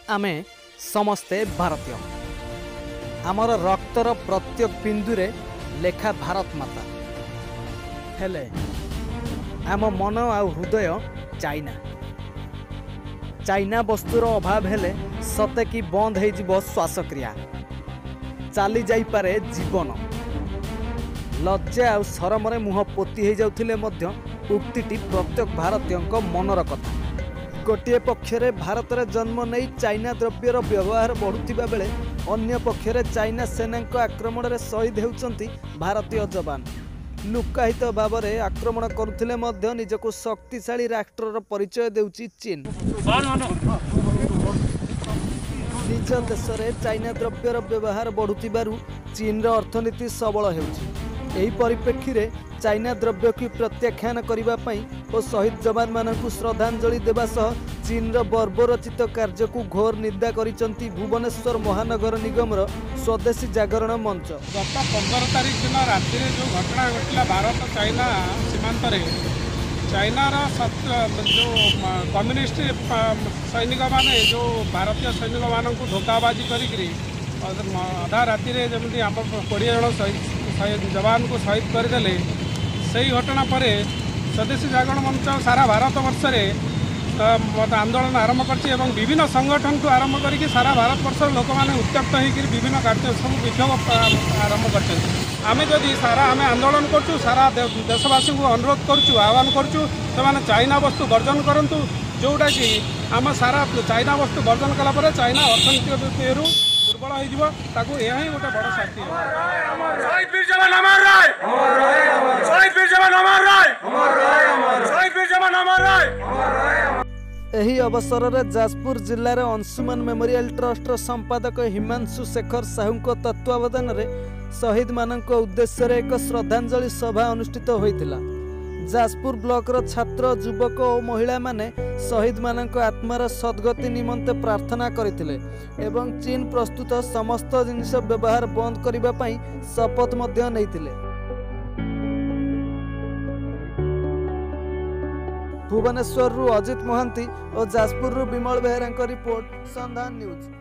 आमे समस्ते भारतीय आमर रक्तर प्रत्येक बिंदुरे लेखा भारत माता हेले आम मन आ हृदय चाइना चाइना वस्तुर अभाव हेले सते कि बंद हो श्वासक्रिया चली जाइपारे जीवन लज्जा आ शरमरे मुह पोती हो जाउथिले मध्य उक्तिटी प्रत्येक भारतीय मनर कथा गोटे पक्षरे भारत में जन्म नहीं चाइना द्रव्यर व्यवहार बढ़ुवा बेले अन्य पक्षरे चाइना सेना आक्रमण में शहीद होती भारतीय जवान लुकायित भाव में आक्रमण करुले निजक शक्तिशाली राष्ट्र परिचय देउची चीन निज देश में चाइना द्रव्यर व्यवहार बढ़ुथिबारु चीन अर्थनीति सबल होउची एही परिप्रेक्षी रे चाइना द्रव्य की प्रत्याख्यान करने और शहीद जवान मानू श्रद्धांजलि देवा सह चीन बर्बरचित कार्य को घोर निंदा करिसंती भुवनेश्वर महानगर निगम स्वदेशी जागरण मंच गत 15 तारीख दिन राति जो घटना घटला भारत चाइना सीमांत चाइनार जो कम्युनिस्ट सैनिक माने जो भारतीय सैनिक मान धोखाबाजी करी अधा राति जमी आम 20 जन जवान को शहीद करदे से ही घटना पर स्वदेशी जागरण मंच सारा भारत वर्ष आंदोलन आरंभ कर विभिन्न संगठन को आरंभ करके सारा भारत वर्ष लोक मैंने उत्त्यक्त होकर विभिन्न कार्य सब विक्षोभ आरंभ कर आम जदि सारा आम आंदोलन करूँ सारा देशवासी को अनुरोध करुँ आह्वान करुँ से चाइना वस्तु वर्जन करूँ जोटा कि आम सारा चाइना वस्तु वर्जन कलापर चाइना अर्थनीति दुर्बल हो ही गोटे बड़ शाक्ति एही अवसर में जाजपुर जिल्लार अंशुमान मेमोरियल ट्रस्ट संपादक हिमांशु शेखर साहू तत्वावधान में शहीद मानक उद्देश्य एक श्रद्धांजलि सभा अनुष्ठित होइतिला। जाजपुर ब्लॉकर छात्र युवक और महिला माने शहीद मानक आत्मार सद्गति निमंते प्रार्थना करथिले एवं चीन प्रस्तुत समस्त जिनिष व्यवहार बंद करने पाई शपथ मध्य नैथिले। भुवनेश्वर अजित महांती और जाजपुर विमल बेहरा रिपोर्ट संधान न्यूज।